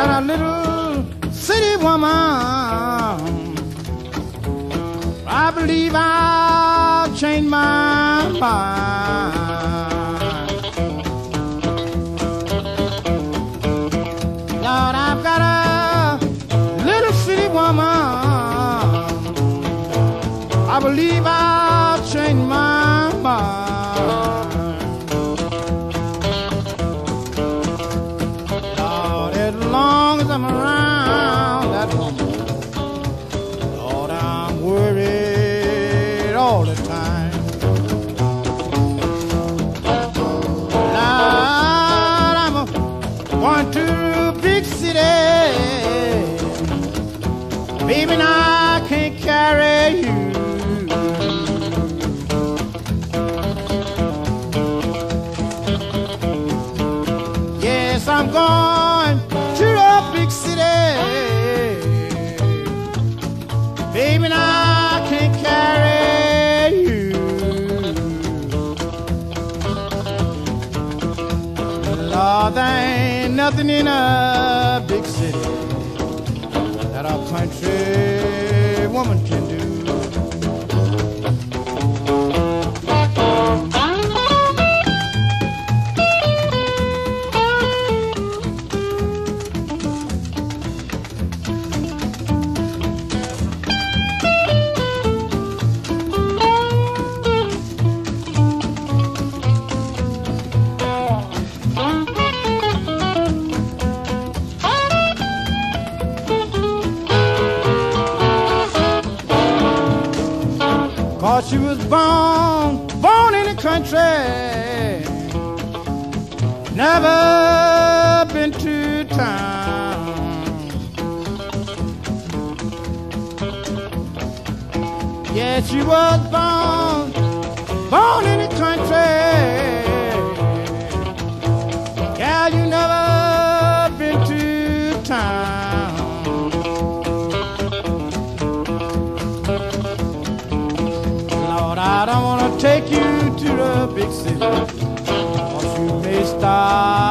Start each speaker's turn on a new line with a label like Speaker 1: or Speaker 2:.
Speaker 1: got a little city woman. I believe I'll change my mind. Lord, I've got a little city woman. I believe I'll change my mind. Lord, as long as I'm around that woman, Lord, I'm worried all the time. Lord, I'm going to a big city. Baby, now I can't carry you. Yes, I'm going to a big city. Baby, now I can't carry you. Lord, there ain't nothing in a big city that a country woman can do. Cause she was born in the country, never been to town. Yeah, she was born in the country. Yeah, you never been to town. I don't want to take you to the big city, or you may start